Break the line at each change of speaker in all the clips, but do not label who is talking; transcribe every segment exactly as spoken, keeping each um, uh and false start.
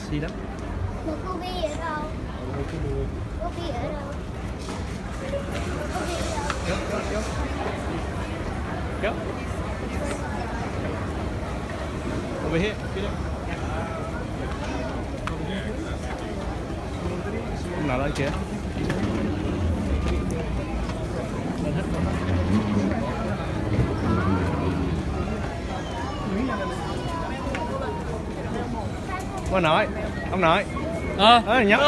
sexy lắm.
Một cô Bi ở đâu? Cô Bi ở đâu? Cô Bi ở đâu?
Kéo, kéo, kéo. Kéo. Over here. Get it. Ông nào đây kìa? Lên hết. Ông nội, ông nội.
Ờ,
à, nhắm.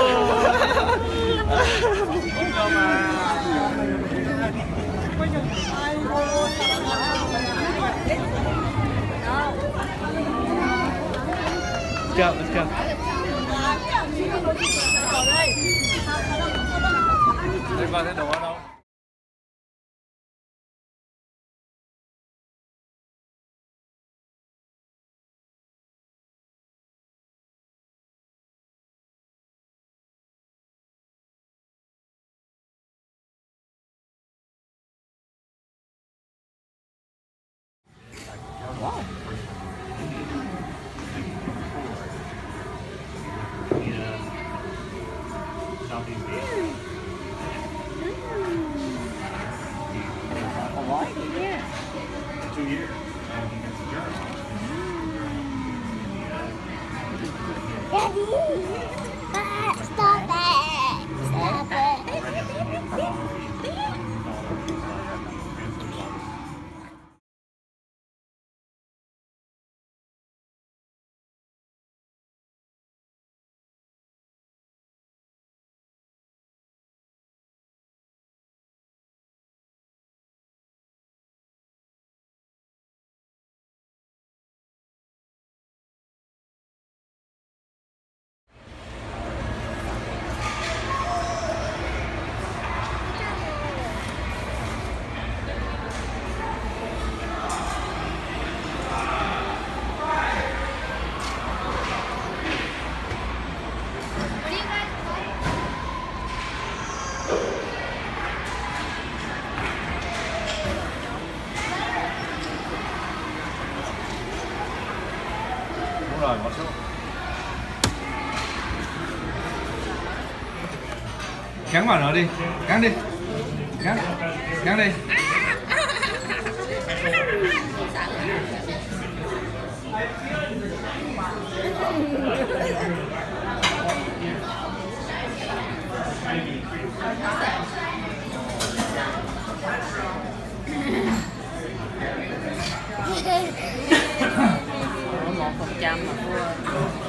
Let's go, let's go. Đây vào cái đồ ở đâu? Wow. Two years.
Daddy! Ah, stop it! Stop it!
Đúng rồi, ngồi xuống. Cắn vào nó đi, cắn đi, cắn, cắn đi.
một phần trăm mà thua.